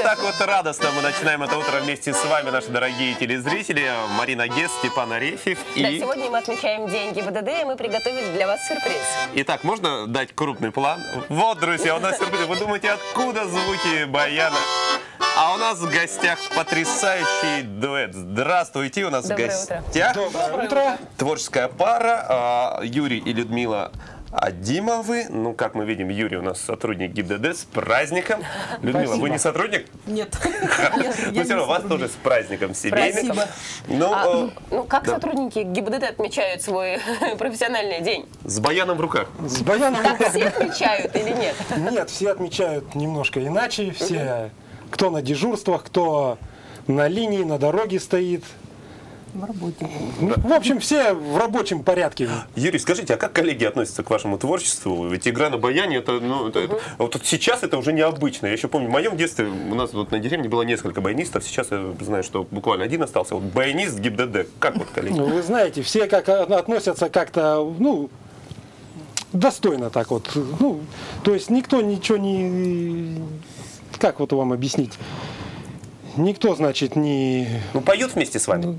так вот радостно мы начинаем это утро вместе с вами, наши дорогие телезрители. Марина Гес, Степан Арефьев. Да, сегодня мы отмечаем День ГИБДД, и мы приготовили для вас сюрприз. Итак, можно дать крупный план? Вот, друзья, у нас сюрприз. Вы думаете, откуда звуки баяна? А у нас в гостях потрясающий дуэт. Здравствуйте, у нас в гостях творческая пара Юрий и Людмила Адимовы. Ну, как мы видим, Юрий у нас сотрудник ГИБДД. С праздником. Людмила, Спасибо. вы не сотрудник? Нет. Но все равно вас тоже с праздником семейным. Ну, как сотрудники ГИБДД отмечают свой профессиональный день? С баяном в руках. С баяном в Так руках. все отмечают или нет? Нет, все отмечают немножко иначе. Все, кто на дежурствах, кто на линии, на дороге стоит. В работе. Ну, в общем, все в рабочем порядке. Юрий, скажите, а как коллеги относятся к вашему творчеству? Ведь игра на баяне, это, вот сейчас это уже необычно. Я еще помню, в моем детстве у нас вот на деревне было несколько баянистов. Сейчас я знаю, что буквально один остался. Вот баянист ГИБДД. Как вот коллеги? Ну, вы знаете, все как относятся как-то, ну, достойно так вот. Ну, то есть никто ничего не... Как вот вам объяснить? Никто, значит, не... Ну, поют вместе с вами?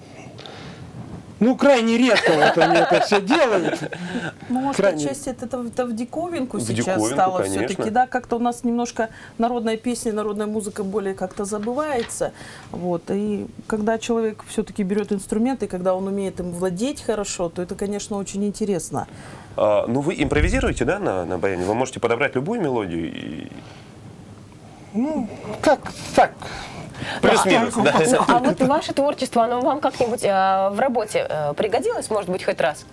Ну, крайне редко вот они это все делают. Ну, может, Крайне. отчасти это в диковинку В сейчас диковинку, стало конечно. все-таки. Да, как-то у нас немножко народная песня, народная музыка более как-то забывается. Вот. И когда человек все-таки берет инструмент, и когда он умеет им владеть хорошо, то это, конечно, очень интересно. Ну, вы импровизируете, да, на баяне? Вы можете подобрать любую мелодию и... Ну, как так. Плюс-минус, да. А вот ваше творчество, оно вам как-нибудь в работе пригодилось, может быть, хоть раз?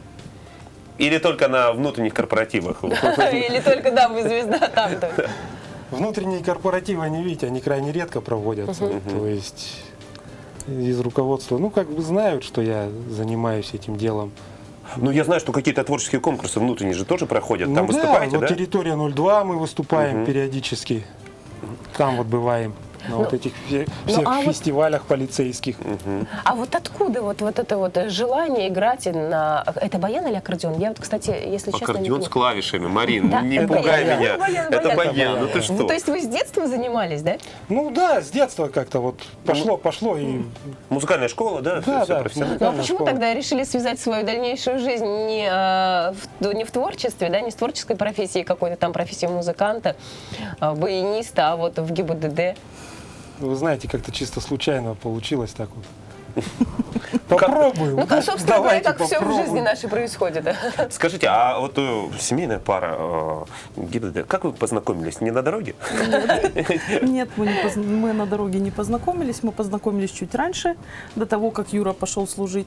Или только на внутренних корпоративах? Или только, да, вы звезда там-то? Внутренние корпоративы, они, видите, они крайне редко проводятся. То есть из руководства, ну, как бы знают, что я занимаюсь этим делом. Ну, я знаю, что какие-то творческие конкурсы внутренние же тоже проходят. Ну, Там да, выступаете, вот да? территория 02 мы выступаем периодически. Там вот бываем. На вот этих всех фестивалях полицейских. А вот откуда вот это вот желание играть на... Это баян или аккордеон? Я вот, кстати, если честно... Аккордеон с клавишами. Марин, Да, не это пугай баян. меня. Баян, Это баян. баян. Ну ты что? Ну, то есть вы с детства занимались, да? Ну да, с детства как-то вот пошло и... Музыкальная школа, да? Да, Все да, профессионально. Ну, а музыкальная почему школа. тогда решили связать свою дальнейшую жизнь не в творчестве, да, не с творческой профессией какой-то там профессии музыканта, баяниста, а вот в ГИБДД? Вы знаете, как-то чисто случайно получилось так вот. Попробуем. Ну, собственно говоря, Давайте как все в попробуем. жизни нашей происходит. Да? Скажите, а вот семейная пара ГИБДД, как вы познакомились? Не на дороге? Нет, мы на дороге не познакомились. Мы познакомились чуть раньше, до того, как Юра пошел служить.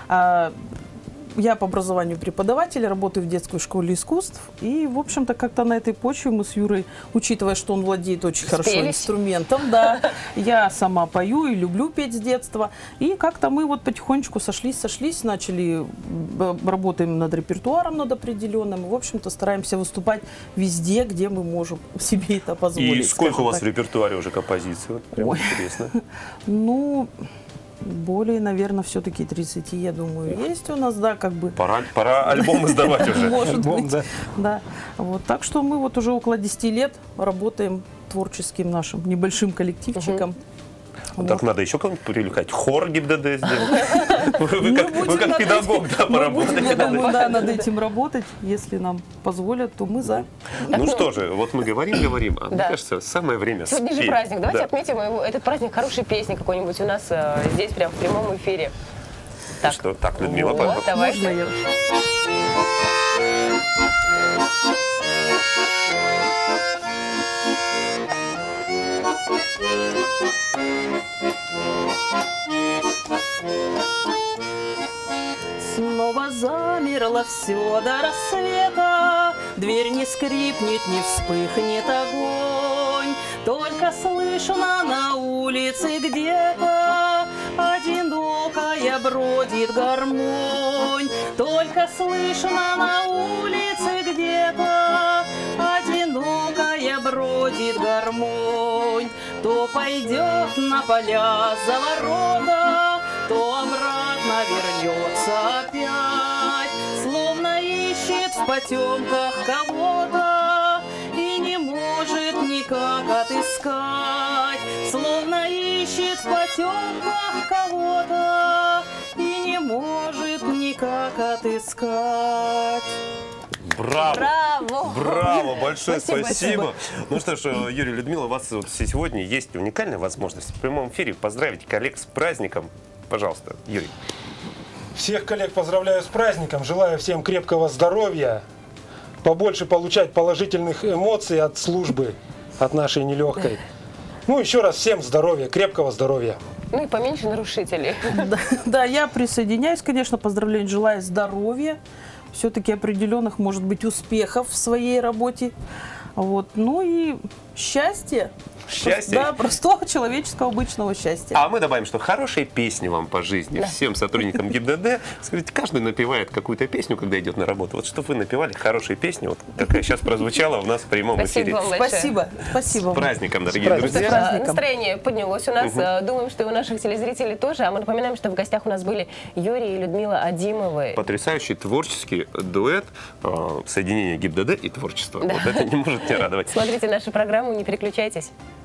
Я по образованию преподаватель, работаю в детской школе искусств. И, в общем-то, как-то на этой почве мы с Юрой, учитывая, что он владеет очень хорошо инструментом, да, я сама пою и люблю петь с детства. И как-то мы вот потихонечку сошлись, начали, работаем над репертуаром, над определенным. И, в общем-то, стараемся выступать везде, где мы можем себе это позволить. И сколько у вас в так. репертуаре уже композиций? Вот прям Ой. интересно. Ну, более, наверное, все-таки 30, я думаю, есть у нас, да, как бы. Пора альбом издавать уже. Может Альбом, быть, да. да. Вот, так что мы вот уже около 10 лет работаем творческим нашим небольшим коллективчиком. Так надо еще кого-нибудь привлекать. Хор ГИБДД сделать. Вы как педагог, да, Мы будем, я поработаете. думаю, да, над этим работать. Если нам позволят, то мы за. Ну что же, вот мы говорим, а мне Да. кажется, самое время Сегодня же спеть. праздник. Давайте Да. отметим этот праздник хорошей песней какой-нибудь у нас здесь, прям в прямом эфире. Так, Что, так, Людмила, вот, пожалуйста. давайте. Можно я? Снова замерло все до рассвета, дверь не скрипнет, не вспыхнет огонь, только слышно на улице где-то одинокая бродит гармонь, только слышно на улице где-то одинокая бродит гармонь, то пойдет на поля за ворота, то обратно вернется опять, словно ищет в потемках кого-то и не может никак отыскать, ищет в потемках кого-то и не может никак отыскать. Браво! Браво! Браво! Большое Спасибо, спасибо. Ну что ж, Юрий, Людмила, у вас вот сегодня есть уникальная возможность в прямом эфире поздравить коллег с праздником. Пожалуйста, Юрий. Всех коллег поздравляю с праздником, желаю всем крепкого здоровья, побольше получать положительных эмоций от службы, от нашей нелегкой. Ну, еще раз всем здоровья, крепкого здоровья. Ну и поменьше нарушителей. Да, я присоединяюсь, конечно, поздравляю, желаю здоровья, все-таки определенных, может быть, успехов в своей работе. Вот. Ну и счастья. Счастья. Да, простого человеческого обычного счастья. А мы добавим, что хорошие песни вам по жизни. Да. Всем сотрудникам ГИБДД. Скажите, каждый напевает какую-то песню, когда идет на работу. Вот чтобы вы напевали хорошие песни, вот какая сейчас прозвучала у нас в прямом Спасибо эфире. вам большое. Спасибо. Спасибо. С вам. праздником, дорогие праздником. друзья. праздником. Настроение поднялось у нас. Думаем, что и у наших телезрителей тоже. А мы напоминаем, что в гостях у нас были Юрий и Людмила Адимовы. Потрясающий творческий дуэт, соединение ГИБДД и творчества. Да. Вот это не может не радовать. Смотрите нашу программу, не переключайтесь.